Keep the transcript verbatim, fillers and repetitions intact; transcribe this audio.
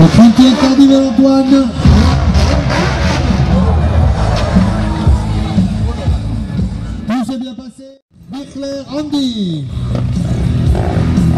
Au Quintet Cardinal Antoine. Tout s'est bien passé. Bechler Andy.